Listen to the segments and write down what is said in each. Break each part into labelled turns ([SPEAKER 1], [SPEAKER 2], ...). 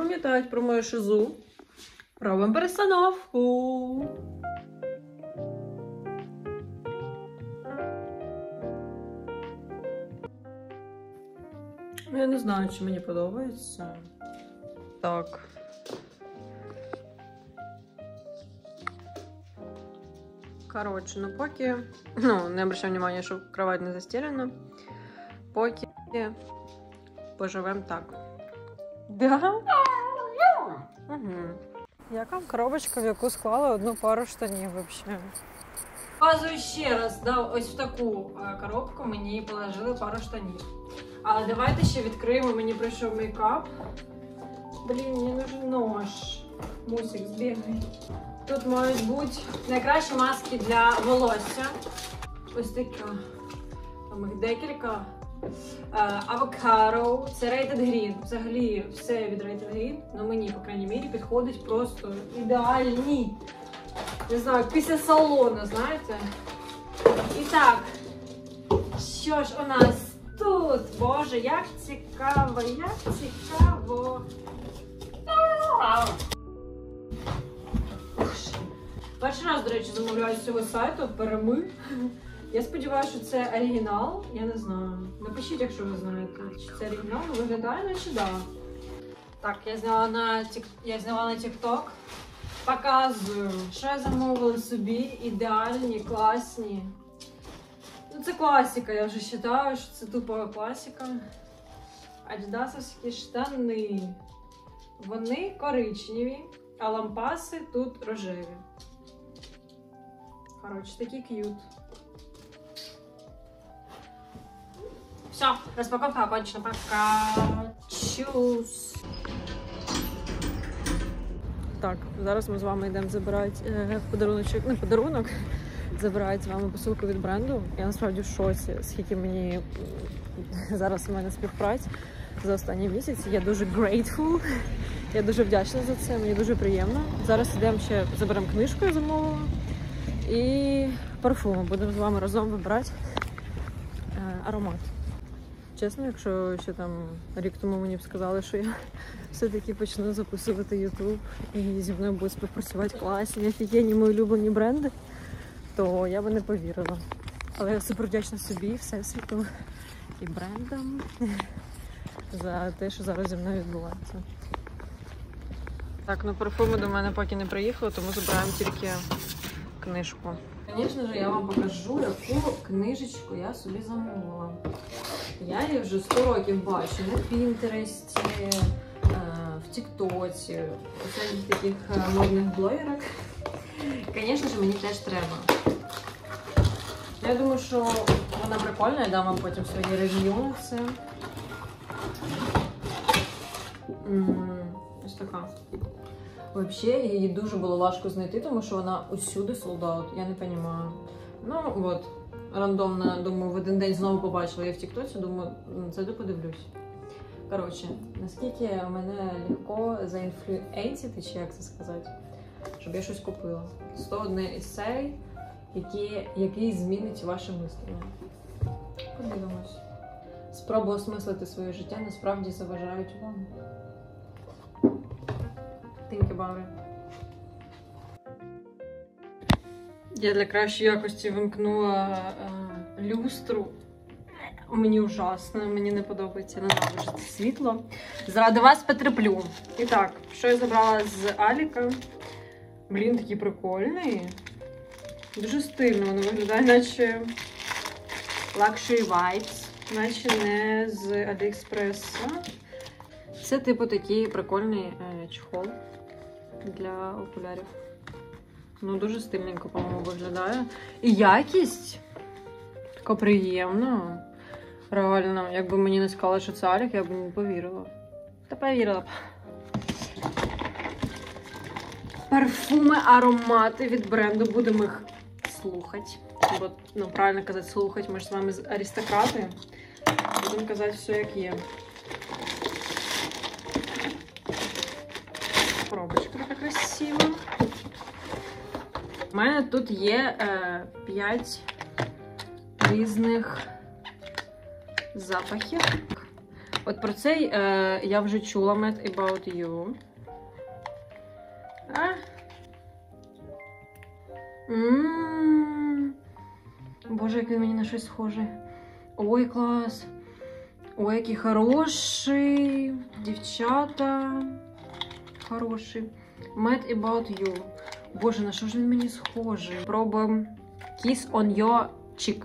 [SPEAKER 1] пам'ятають про мою шизу. Робимо перестановку. Я не знаю, чи мені подобається. Так. Коротше, ну поки... Ну, не обращаю внимания, що кровать не застелена. Поки поживемо так. Да? Угу. Яка коробочка, в яку склала одну пару штанів взагалі? Показую ще раз, да, ось в таку коробку мені положили пару штанів. Але давайте ще відкриємо, мені прийшов мейкап. Блін, мені нужен нож. Мусик, збігай. Тут мають бути найкращі маски для волосся. Ось така. Там їх декілька. Avocado, це Rated Green. Взагалі все від Rated Green, але мені, по крайній мірі, підходить просто ідеальні. Не знаю, після салону, знаєте. І так, що ж у нас тут? Боже, як цікаво, як цікаво. Перший раз, до речі, замовляю з цього сайту Переми. Я сподіваюся, що це оригінал, я не знаю. Напишіть, якщо ви знаєте, чи це оригінал, виглядає, наче да. Так, я зняла на TikTok. Показую, що я замовила собі. Ідеальні, класні. Ну це класика, я вже вважаю, що це тупа класика. Адідасовські штани. Вони коричневі, а лампаси тут рожеві. Коротше, такі к'ют. Все, розпаковка окончена. Пока. Чус. Так, зараз ми з вами йдемо забирати подаруночок, не подарунок, забирають з вами посилку від бренду. Я насправді в шоці, скільки мені зараз у мене співпраць за останні місяці. Я дуже grateful, я дуже вдячна за це, мені дуже приємно. Зараз йдемо ще, заберемо книжку, я замовила, і парфуми. Будемо з вами разом вибирати аромат. Чесно, якщо ще там рік тому мені б сказали, що я все-таки почну записувати YouTube і зі мною будуть співпрацювати класні, офігенні мої улюблені бренди, то я би не повірила. Але я супер вдячна собі, всесвіту і брендам за те, що зараз зі мною відбувається. Так, ну парфуми до мене поки не приїхали, тому забираємо тільки книжку. Звісно ж, я вам покажу, яку книжечку я собі замовила. Я її вже 100 років бачу на Пінтересті, в Тіктоці, у всяких таких модних блогерах. Звісно ж, мені теж треба. Я думаю, що вона прикольна, я дам вам потім свої рев'ю на все. Ось така. Взагалі, її дуже було важко знайти, тому що вона усюди sold out, я не розумію. Ну, от, рандомно, думаю, в один день знову побачила я в Тіктоці, думаю, зайду подивлюсь. Коротше, наскільки мене легко заінфлюенсити, чи як це сказати, щоб я щось купила. 101 есей, який змінить ваше мислення. Подивимось. Спроби осмислити своє життя насправді заважають вам. Think about it. Я для кращої якості вимкнула люстру. Мені ужасно, мені не подобається ненавидіти світло. Заради вас потерплю. І так, що я забрала з Аліка? Блін, такий прикольний. Дуже стильно, воно виглядає, наче Luxury Vibes, наче не з AliExpress. Це типу такий прикольний чохол для окулярів. Ну, дуже стильненько, по-моєму, виглядає. І якість така приємна. Реально, якби мені не сказали, що це Алік, я б не повірила. Та повірила б. Парфуми, аромати від бренду. Будемо їх слухати. Бо, ну, правильно казати, слухати. Ми ж з вами аристократи. Будемо казати все, як є. Коробочка така красива. У мене тут є 5 різних запахів. От про цей я вже чула Mad About You. Боже, який мені на щось схожий. Ой, клас. Ой, який хороший. Дівчата. Хороший. Mad About You. Боже, на що ж він мені схожий? Пробуємо Kiss on Your Cheek.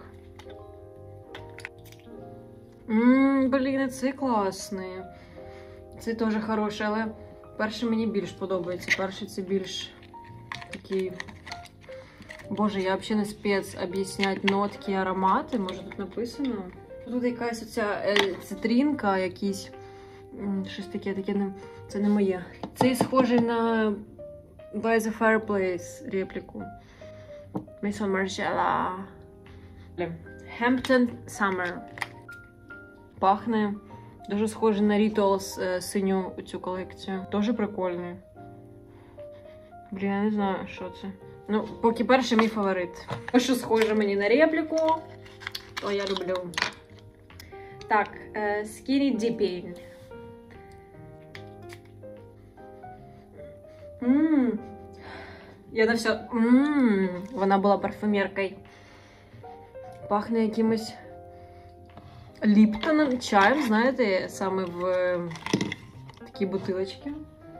[SPEAKER 1] Блін, цей класний. Це теж хороший, але перший мені більш подобається. Перший це більш такий... Боже, я взагалі не спец об'ясняти нотки і аромати. Може тут написано? Тут якась оця цитринка, якісь... Щось таке не... Це не моє. Цей схожий на By the Fireplace репліку. Maison Margiela. Hampton Summer. Пахне дуже схоже на Rituals синю цю колекцію. Дуже прикольний. Блін, я не знаю, що це. Ну, поки перший мій фаворит. Що схоже мені на репліку, то я люблю. Так, Skinny Dipping. Я на все... Вона була парфюмеркою. Пахне якимось Ліптоном, чаєм, знаєте, саме в такій бутилочці.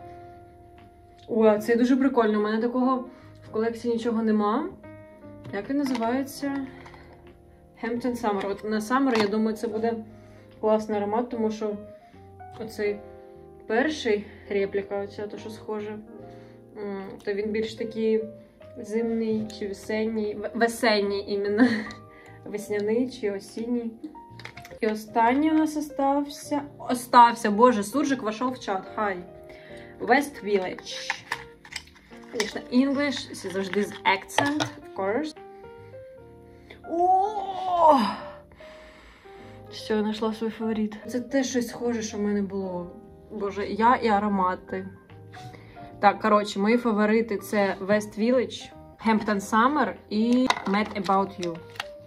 [SPEAKER 1] О, це дуже прикольно. У мене такого в колекції нічого нема. Як він називається? Hampton Summer. От на Summer, я думаю, це буде класний аромат, тому що оцей перший репліка, оця, то що схоже, то він більш такий зимний чи весенній, весенній іменно, весняний чи осінній. І останній у нас остався, боже, суржик вошел в чат, хай. West Village. Звісно, English, це завжди з accent, of course. О! Що, я знайшла свій фаворит. Це теж щось схоже, що в мене було. Боже, я і аромати. Так, коротше, мої фаворити це West Village, Hampton Summer і Mad About You.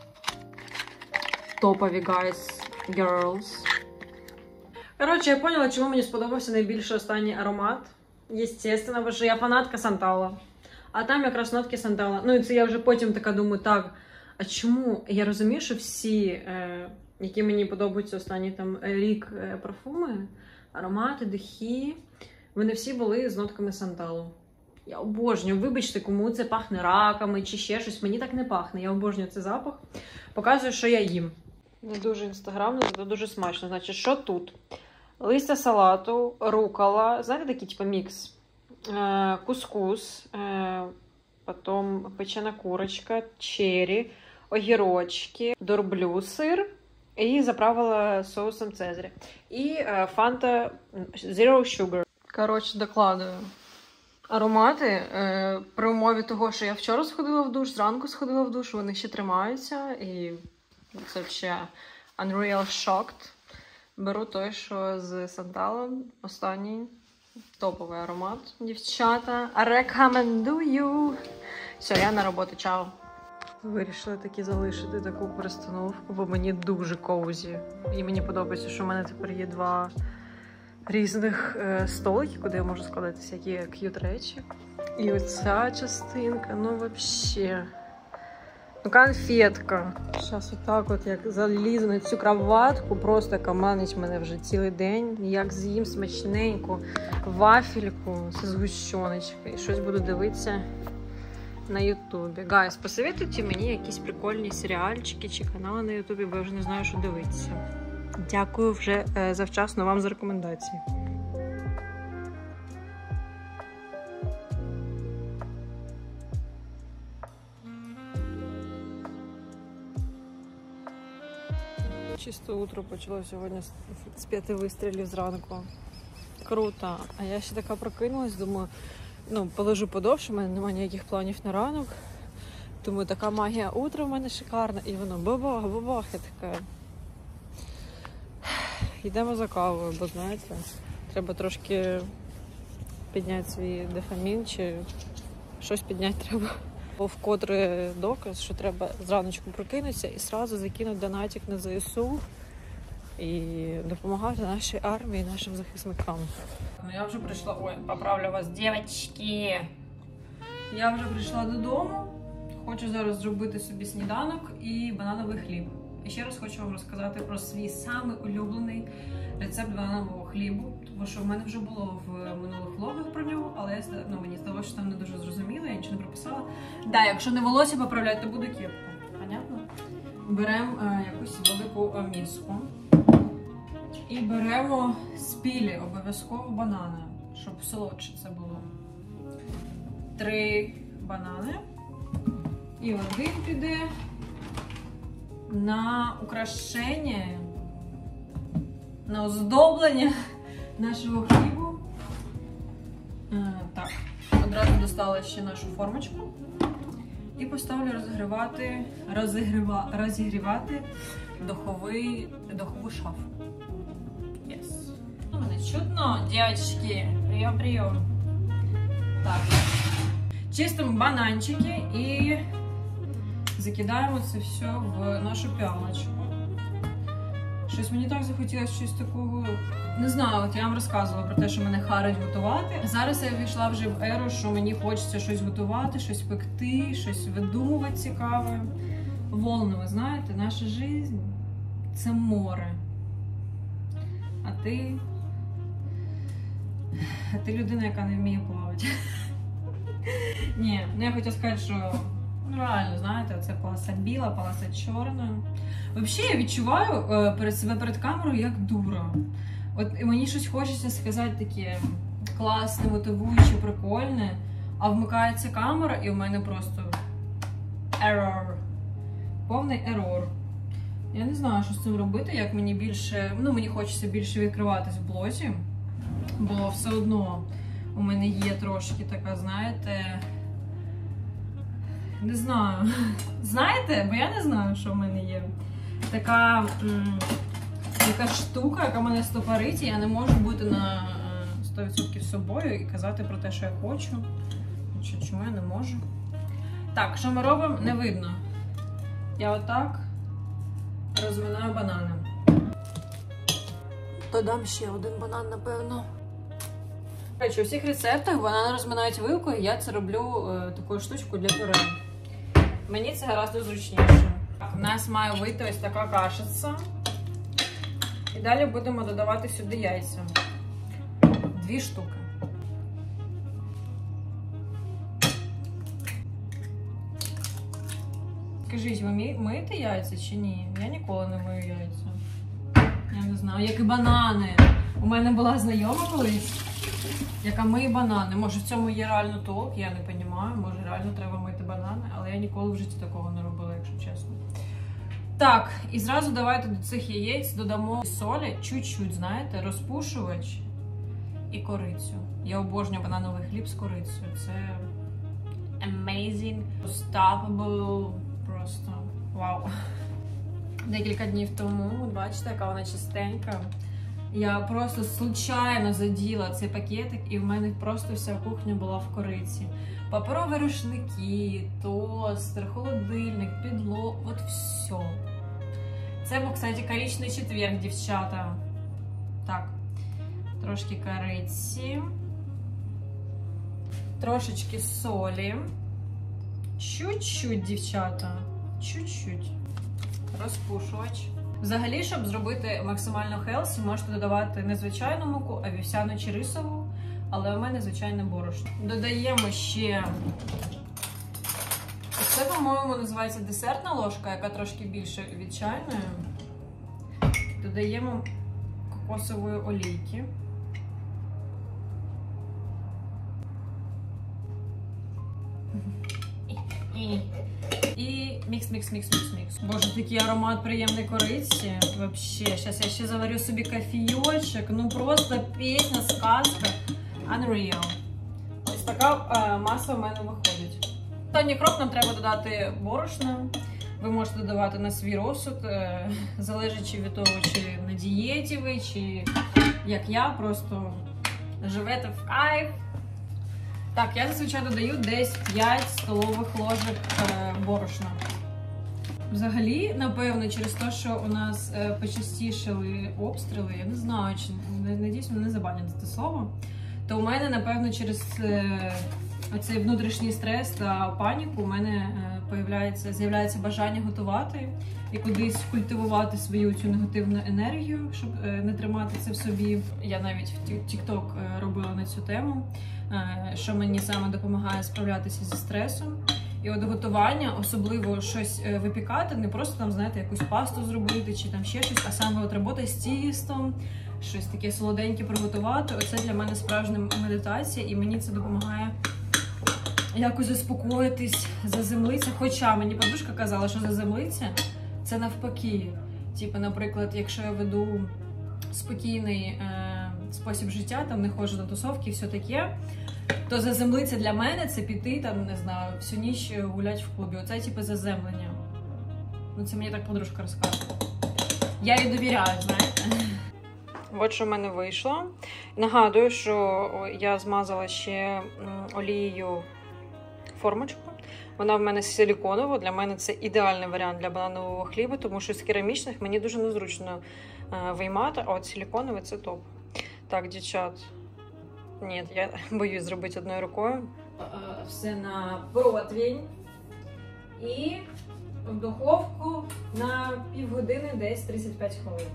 [SPEAKER 1] Топові, guys, girls. Коротше, я поняла, чому мені сподобався найбільше останній аромат. Єстественно, бо що я фанатка Сантала. А там якраз нотки Сантала. Ну і це я вже потім така думаю, так, а чому? Я розумію, що всі, які мені подобаються останні там рік парфуми, аромати, духи, вони всі були з нотками Санталу. Я обожнюю. Вибачте, кому це пахне раками чи ще щось. Мені так не пахне. Я обожнюю цей запах. Показую, що я їм. Не дуже інстаграмно, зато дуже смачно. Значить, що тут? Листя салату, рукола, знаєте, такий типу мікс. Кускус, потім печена курочка, черрі, огірочки, дорблю сир і заправила соусом Цезаря. І фанта Zero Sugar. Коротше, докладую. Аромати, при умові того, що я вчора сходила в душ, зранку сходила в душ, вони ще тримаються. І це взагалі Unreal Shocked. Беру той, що з Санталом. Останній топовий аромат. Дівчата, рекомендую. Все, я на роботу. Чао. Вирішила таки залишити таку перестановку, бо мені дуже коузі. І мені подобається, що в мене тепер є два різних столики, куди я можу складати всякі к'ют речі. І оця частинка, ну взагалі. Ну, конфетка. Зараз отак от, як залізу на цю кроватку, просто каманить мене вже цілий день. Як з'їм смачненьку вафельку з згущеночкою. І щось буду дивитися на ютубі. Гайс, посоветуйте мені якісь прикольні серіальчики чи канали на ютубі, бо я вже не знаю, що дивитися. Дякую вже завчасно вам за рекомендації. Чисто утро почало сьогодні з 5 вистрілів зранку. Круто. А я ще така прокинулась, думаю, ну, полежу подовше, в мене немає ніяких планів на ранок. Думаю, така магія утра в мене шикарна. І воно бабах, я така. Йдемо за кавою, бо, знаєте, треба трошки підняти свій дофамін, чи щось підняти треба. Бо вкотре доказ, що треба зраночку прокинутися і одразу закинути донатик на ЗСУ. і допомагати нашій армії, нашим захисникам. Ну я вже прийшла, ой, поправлю вас, дівчатки. Я вже прийшла додому, хочу зараз зробити собі сніданок і банановий хліб. І ще раз хочу вам розказати про свій самий улюблений рецепт бананового хлібу, тому що в мене вже було в минулих влогах про нього, але мені здалося, що там не дуже зрозуміло, я нічого не прописала. Да, якщо не волосся поправляти, то буде кепку. Понятно? Беремо якусь велику миску і беремо спілі, обов'язково банани, щоб солодше це було. 3 банани. І один піде на украшення, на оздоблення нашого хлібу. Так, одразу достала ще нашу формочку. І поставлю розігрівати духову шафу. Yes. Ну, мене чудно, дівчатки. Прийом. Так. Чистимо бананчики і закидаємо це все в нашу пялочку. Щось мені так захотілося щось такого. Не знаю, от я вам розказувала про те, що мене харить готувати. Зараз я ввійшла вже в еру, що мені хочеться щось готувати, щось пекти, щось видумувати цікаве. Волно, ви знаєте, наша життя – це море. А ти людина, яка не вміє плавати. Ні, я хотіла сказати, що реально, знаєте, це полоса біла, полоса чорна. Взагалі, я відчуваю себе перед камерою як дура. От мені щось хочеться сказати таке класне, мотивуюче, прикольне, а вмикається камера і в мене просто ерор. Повний ерор. Я не знаю, що з цим робити, як мені більше, мені хочеться більше відкриватись в блозі, бо все одно у мене є трошки така, знаєте, не знаю. Знаєте? Бо я не знаю, що в мене є. Така штука, яка мене стопорить, і я не можу бути на 100% собою і казати про те, що я хочу. Чому я не можу? Так, що ми робимо? Не видно. Я отак розминаю банани. Додам ще один банан, напевно. До речі, у всіх рецептах банани розминають вилкою, я це роблю такою штучкою для пюре. Мені це гораздо зручніше. У нас має вийти ось така кашиця. І далі будемо додавати сюди яйця. 2 штуки. Скажіть, ви миєте яйця чи ні? Я ніколи не мию яйця. Я не знаю, як і банани. У мене була знайома колись, яка миє банани. Може в цьому є реально толк, я не розумію. Може реально треба мити банани, але я ніколи в житті такого не робила, якщо чесно. Так, і зразу давайте до цих яєць додамо солі, чуть-чуть, знаєте, розпушувач і корицю. Я обожнюю банановий хліб з корицею. Це amazing, unstoppable, просто вау. Декілька днів тому, бачите, яка вона чистенька. Я просто случайно заділа цей пакетик, і в мене просто вся кухня була в кориці. Паперові рушники, тостер, холодильник, підлога, от все. Це був, кстати, коричний четверг, дівчата. Так, трошки кориці, трошечки солі, чуть-чуть, дівчата, чуть-чуть, розпушувач. Взагалі, щоб зробити максимально хелсі, можете додавати не звичайну муку, а вівсяну чи рисову, але у мене звичайне борошно. Додаємо ще, це, по-моєму, називається десертна ложка, яка трошки більше від чайної. Додаємо кокосової олійки. І мікс. Боже, такий аромат приємної кориці. Вообще, зараз я ще заварю собі кофійочок. Ну просто пісня, сказка. Unreal. Ось така маса в мене виходить. Останній крок, нам треба додати борошна. Ви можете додавати на свій розсуд, залежачи від того, чи на дієті ви, чи як я, просто живете в кайф. Так, я зазвичай додаю десь 5 столових ложок борошна. Взагалі, напевно, через те, що у нас почастішали обстріли, я не знаю, чи надіюсь, мене не забанять за це слово, то у мене, напевно, через оцей внутрішній стрес та паніку у мене з'являється бажання готувати і кудись культивувати свою цю негативну енергію, щоб не тримати це в собі. Я навіть в TikTok робила на цю тему, що мені саме допомагає справлятися зі стресом. І от готування, особливо щось випікати, не просто там, знаєте, якусь пасту зробити чи там ще щось, а саме от робота з тістом, щось таке солоденьке приготувати. Оце для мене справжня медитація, і мені це допомагає якось заспокоїтись, заземлитися. Хоча мені подружка казала, що заземлитися – це навпаки. Типу, наприклад, якщо я веду спокійний спосіб життя, там не ходжу на тусовки і все таке, то заземлитися для мене – це піти, там, не знаю, всю ніч гулять в клубі. Оце, типу, заземлення. Ну, це мені так подружка розказує. Я їй довіряю, знаєте. От що в мене вийшло. Нагадую, що я змазала ще олією формочку. Вона в мене силіконова. Для мене це ідеальний варіант для бананового хліба, тому що з керамічних мені дуже незручно виймати, а от силіконовий – це топ. Так, дівчат. Ні, я боюсь зробити одною рукою. Все на противень. І в духовку на півгодини, десь 35 хвилин.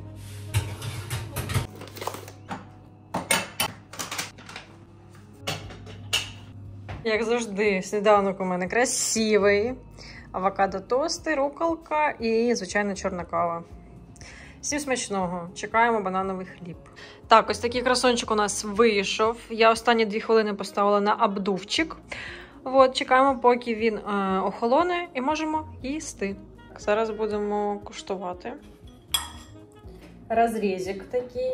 [SPEAKER 1] Як завжди, сніданок у мене красивий. Авокадо-тости, руколка і, звичайно, чорна кава. Всім смачного. Чекаємо банановий хліб. Так, ось такий красончик у нас вийшов. Я останні 2 хвилини поставила на обдувчик. От, чекаємо, поки він охолоне, і можемо їсти. Зараз будемо куштувати. Розрізик такий.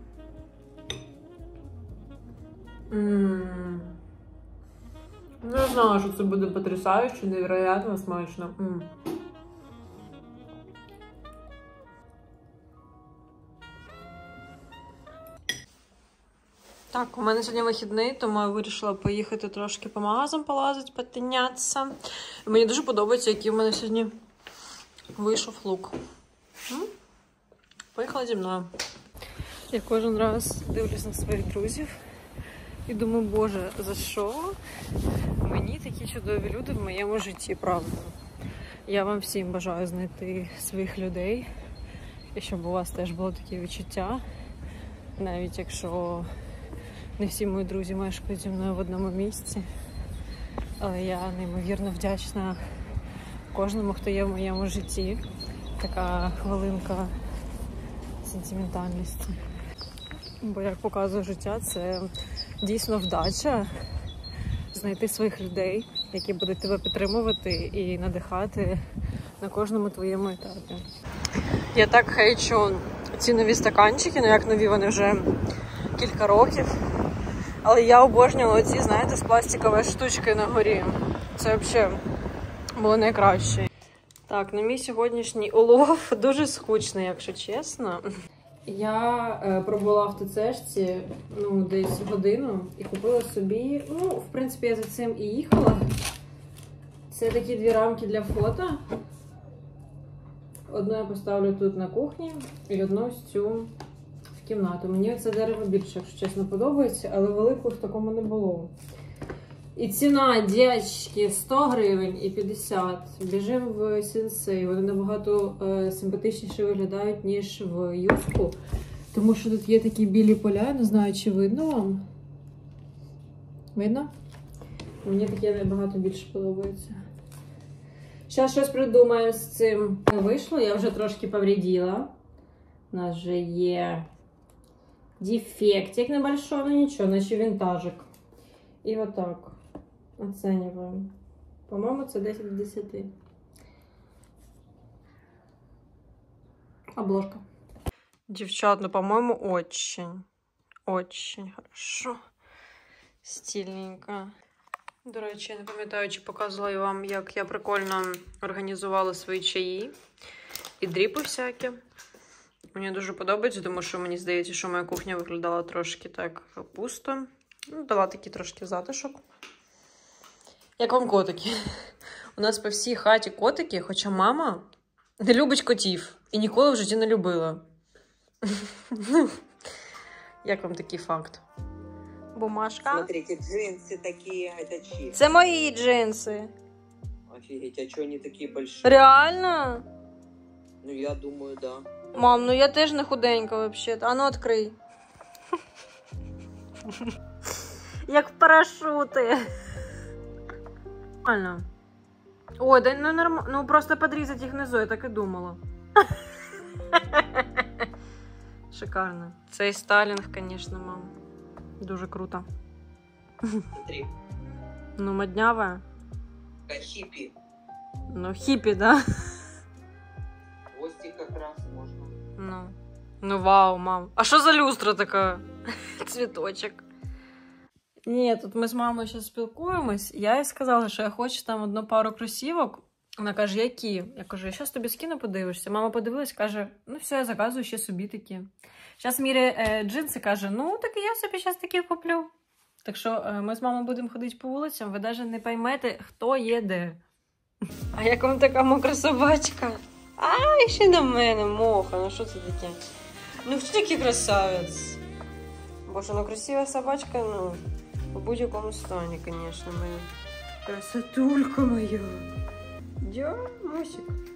[SPEAKER 1] Не знала, що це буде потрясающе, невероятно смачно. Так, у мене сьогодні вихідний, тому я вирішила поїхати трошки по магазам полазити, потинятися. Мені дуже подобається, який у мене сьогодні вийшов лук. Поїхала зі мною. Я кожен раз дивлюсь на своїх друзів і думаю, боже, за що мені такі чудові люди в моєму житті, правда? Я вам всім бажаю знайти своїх людей, і щоб у вас теж було такі відчуття, навіть якщо не всі мої друзі мешкають зі мною в одному місці. Але я неймовірно вдячна кожному, хто є в моєму житті. Така хвилинка сентиментальності. Бо, як показує життя, це дійсно вдача знайти своїх людей, які будуть тебе підтримувати і надихати на кожному твоєму етапі. Я так хейчу ці нові стаканчики, ну як нові, вони вже кілька років. Але я обожнюю оці, знаєте, з пластикової штучки на горі. Це взагалі було найкраще. Так, на мій сьогоднішній улов дуже скучний, якщо чесно. Я пробула в ТЦшці, десь годину і купила собі, в принципі, я за цим і їхала. Це такі 2 рамки для фото. Одну я поставлю тут на кухні і одну ось цю в кімнату. Мені це дерево більше, якщо чесно, подобається, але великого в такому не було. І ціна, дядьки, 100 гривень і 50. Біжимо в Сінсей. Вони набагато симпатичніше виглядають, ніж в Юску. Тому що тут є такі білі поля, не знаю, чи видно вам. Видно? Мені таке набагато більше подобається. Зараз щось придумаємо з цим. Не вийшло, я вже трошки повредила. У нас вже є дефектик небольшой, но нічого, наче винтажик. І отак. Оцениваем. По-моему, це 10 з 10. Обложка. Девчат, по-моему, очень хорошо. Стильненько. До речі, я не пам'ятаю, чи показувала я вам, як я прикольно організувала свої чаї і дріпи всякі. Мені дуже подобається, тому що мені здається, що моя кухня виглядала трошки так пусто. Дала такий трошки затишок. Як вам котики? У нас по всій хаті котики, хоча мама не любить котів. І ніколи в житті не любила. Як вам такий факт? Бумажка.
[SPEAKER 2] Смотрите, джинсы такие, это чьи?
[SPEAKER 1] Це мої джинси.
[SPEAKER 2] Офигеть, а что они такие большие?
[SPEAKER 1] Реально?
[SPEAKER 2] Ну, я думаю, да.
[SPEAKER 1] Мам, ну я теж не худенька вообще-то. А ну відкрий. Як парашути. Нормально. Ой, да ну нормально. Ну просто подрізати їх внизу, я так і думала. Шикарно. Цей стайлінг, звісно, мам. Дуже круто.
[SPEAKER 2] Смотри,
[SPEAKER 1] Ну, моднявая.
[SPEAKER 2] как хиппи.
[SPEAKER 1] Ну, хіпі, да?
[SPEAKER 2] Хвостик как раз можно.
[SPEAKER 1] Ну. Ну, вау, мам. А що за люстра така? Цвіточок. Ні, тут ми з мамою зараз спілкуємось. Я їй сказала, що я хочу там одну пару кросівок. Вона каже, які? Я кажу, я зараз тобі скину, подивишся. Мама подивилась, каже, ну все, я заказую ще собі такі. Зараз міряє джинси, каже, ну так і я собі зараз такі куплю. Так що ми з мамою будемо ходити по вулицям, ви навіть не поймете, хто є де. А як вам така мокра собачка? А, ще на мене, моха, ну що це таке? Ну хто такий красавець? Боже, ну красива собачка, ну, в будь-якому стані, звісно, моя. Красотулька моя. Дя, Мусик.